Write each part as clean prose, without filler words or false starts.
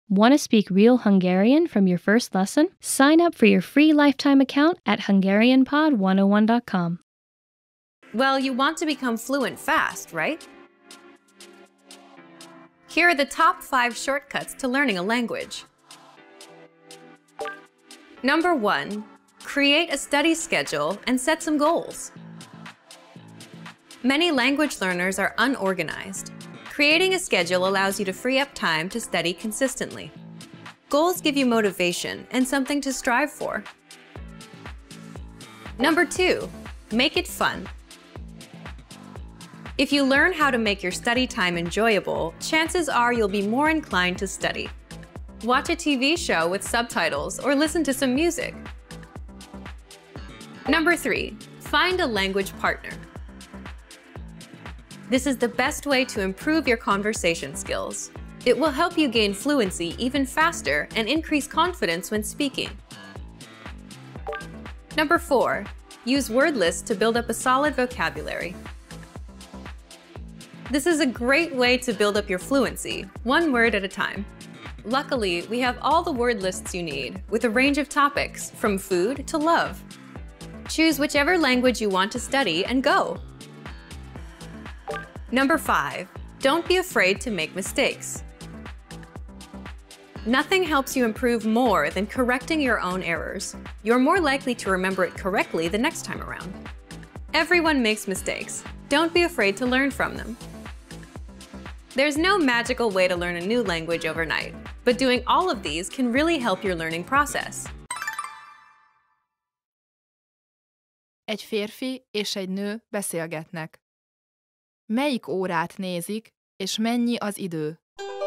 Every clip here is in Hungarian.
Want to speak real Hungarian from your first lesson? Sign up for your free lifetime account at HungarianPod101.com. Well, you want to become fluent fast, right? Here are the top 5 shortcuts to learning a language. Number 1, create a study schedule and set some goals. Many language learners are unorganized. Creating a schedule allows you to free up time to study consistently. Goals give you motivation and something to strive for. Number 2, make it fun. If you learn how to make your study time enjoyable, chances are you'll be more inclined to study. Watch a TV show with subtitles or listen to some music. Number 3, find a language partner. This is the best way to improve your conversation skills. It will help you gain fluency even faster and increase confidence when speaking. Number 4, use word lists to build up a solid vocabulary. This is a great way to build up your fluency, one word at a time. Luckily, we have all the word lists you need, with a range of topics, from food to love. Choose whichever language you want to study and go. Number 5, don't be afraid to make mistakes. Nothing helps you improve more than correcting your own errors. You're more likely to remember it correctly the next time around. Everyone makes mistakes. Don't be afraid to learn from them. There's no magical way to learn a new language overnight, but doing all of these can really help your learning process. Egy férfi és egy nő beszélgetnek. Melyik órát nézik, és mennyi az idő?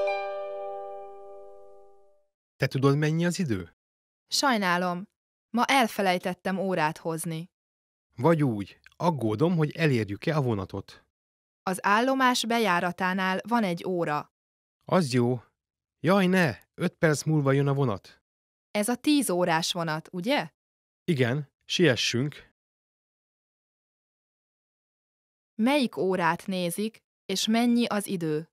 Te tudod, mennyi az idő? Sajnálom, ma elfelejtettem órát hozni. Vagy úgy, aggódom, hogy elérjük-e a vonatot. Az állomás bejáratánál van egy óra. Az jó. Jaj, ne! 5 perc múlva jön a vonat. Ez a 10 órás vonat, ugye? Igen, siessünk. Melyik órát nézik, és mennyi az idő?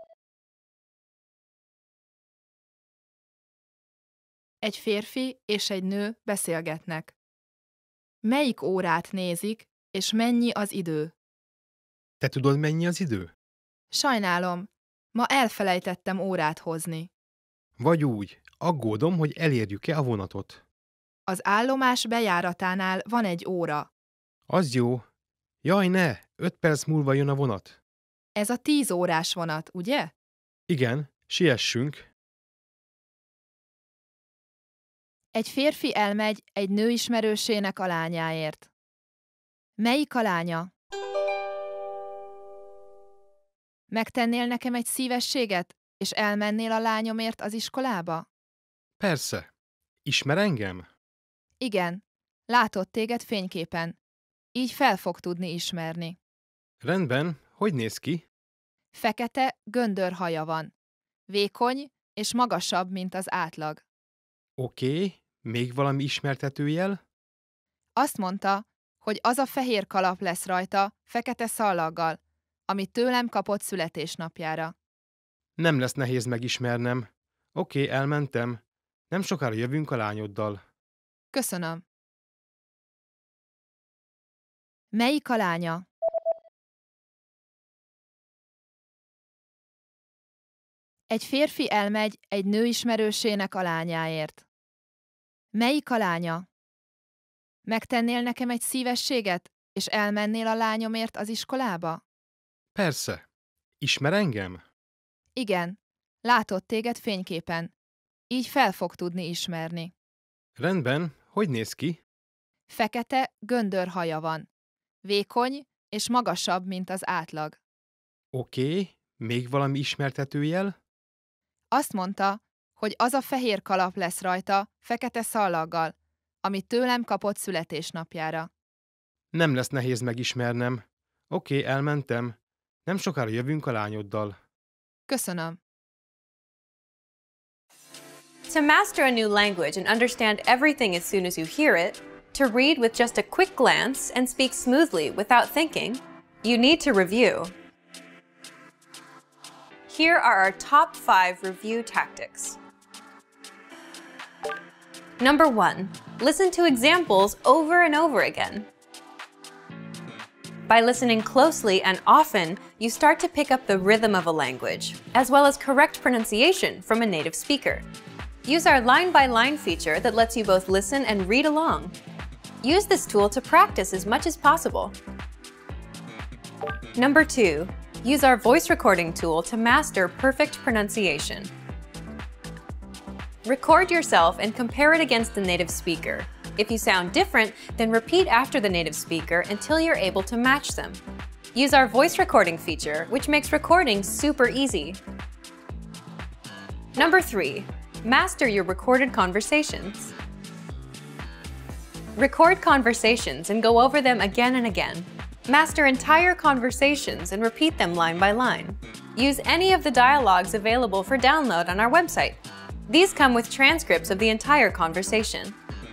Egy férfi és egy nő beszélgetnek. Melyik órát nézik, és mennyi az idő? Te tudod, mennyi az idő? Sajnálom, ma elfelejtettem órát hozni. Vagy úgy, aggódom, hogy elérjük-e a vonatot. Az állomás bejáratánál van egy óra. Az jó. Jaj, ne! 5 perc múlva jön a vonat. Ez a 10 órás vonat, ugye? Igen, siessünk. Egy férfi elmegy egy nő ismerősének a lányáért. Melyik a lánya? Megtennél nekem egy szívességet, és elmennél a lányomért az iskolába? Persze. Ismer engem? Igen, látott téged fényképen. Így fel fog tudni ismerni. Rendben, hogy néz ki? Fekete, göndör haja van. Vékony és magasabb, mint az átlag. Oké, még valami ismertetőjel? Azt mondta, hogy az a fehér kalap lesz rajta, fekete szallaggal, amit tőlem kapott születésnapjára. Nem lesz nehéz megismernem. Oké, elmentem. Nem sokára jövünk a lányoddal. Köszönöm. Melyik a lánya? Egy férfi elmegy egy nő ismerősének a lányáért. Melyik a lánya? Megtennél nekem egy szívességet, és elmennél a lányomért az iskolába? Persze. Ismer engem? Igen, látott téged fényképen. Így fel fog tudni ismerni. Rendben, hogy néz ki? Fekete, göndör haja van. Vékony és magasabb, mint az átlag. Oké, még valami ismertetőjel? Azt mondta, hogy az a fehér kalap lesz rajta, fekete szallaggal, amit tőlem kapott születésnapjára. Nem lesz nehéz megismernem. Oké, elmentem. Nem sokára jövünk a lányoddal. Köszönöm. To master a new language and understand everything as soon as you hear it, to read with just a quick glance and speak smoothly without thinking, you need to review. Here are our top 5 review tactics. Number 1. Listen to examples over and over again. By listening closely and often, you start to pick up the rhythm of a language, as well as correct pronunciation from a native speaker. Use our line-by-line feature that lets you both listen and read along. Use this tool to practice as much as possible. Number 2. Use our voice recording tool to master perfect pronunciation. Record yourself and compare it against the native speaker. If you sound different, then repeat after the native speaker until you're able to match them. Use our voice recording feature, which makes recording super easy. Number 3. Master your recorded conversations. Record conversations and go over them again and again. Master entire conversations and repeat them line by line. Use any of the dialogues available for download on our website. These come with transcripts of the entire conversation.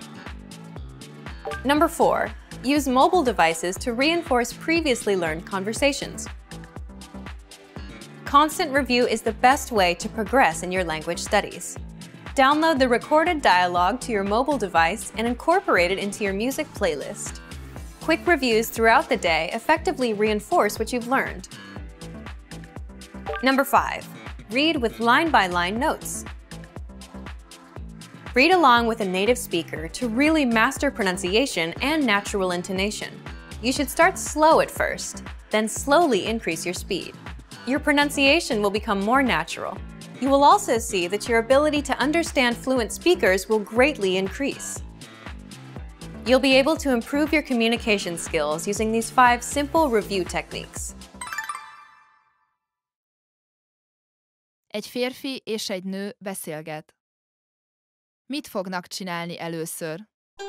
Number 4. Use mobile devices to reinforce previously learned conversations. Constant review is the best way to progress in your language studies. Download the recorded dialogue to your mobile device and incorporate it into your music playlist. Quick reviews throughout the day effectively reinforce what you've learned. Number 5. Read with line-by-line notes. Read along with a native speaker to really master pronunciation and natural intonation. You should start slow at first, then slowly increase your speed. Your pronunciation will become more natural. You will also see that your ability to understand fluent speakers will greatly increase. You'll be able to improve your communication skills using these 5 simple review techniques. Egy férfi és egy nő beszélget. Mit fognak csinálni először?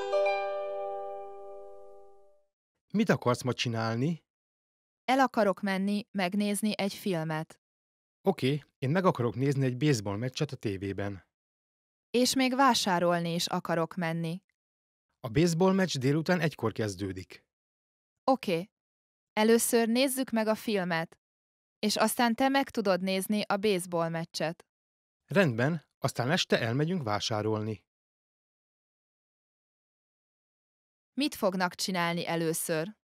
Mit akarsz ma csinálni? El akarok menni, megnézni egy filmet. Oké, én meg akarok nézni egy baseball meccset a tévében. És még vásárolni is akarok menni. A baseball meccs délután 1-kor kezdődik. Oké. Először nézzük meg a filmet, és aztán te meg tudod nézni a baseball meccset. Rendben, aztán este elmegyünk vásárolni. Mit fognak csinálni először?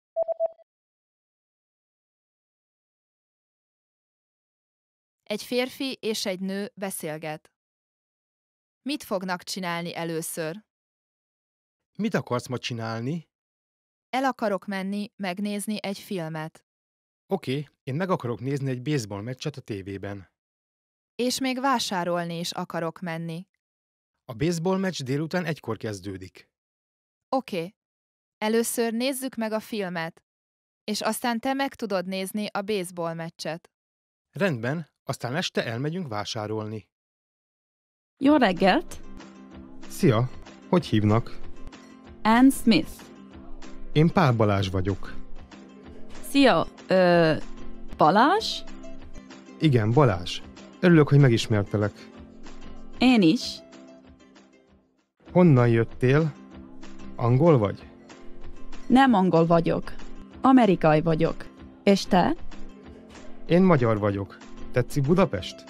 Egy férfi és egy nő beszélget. Mit fognak csinálni először? Mit akarsz ma csinálni? El akarok menni, megnézni egy filmet. Oké, én meg akarok nézni egy baseball meccset a tévében. És még vásárolni is akarok menni. A baseball meccs délután 1-kor kezdődik. Oké. Először nézzük meg a filmet, és aztán te meg tudod nézni a baseball meccset. Rendben, aztán este elmegyünk vásárolni. Jó reggelt! Szia! Hogy hívnak? Ann Smith. Én Pál Balázs vagyok. Szia, Balázs? Igen, Balázs. Örülök, hogy megismertelek. Én is. Honnan jöttél? Angol vagy? Nem angol vagyok. Amerikai vagyok. És te? Én magyar vagyok. Tetszik Budapest?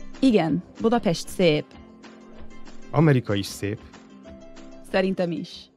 Igen, Budapest szép. Amerika is szép. Szerintem is.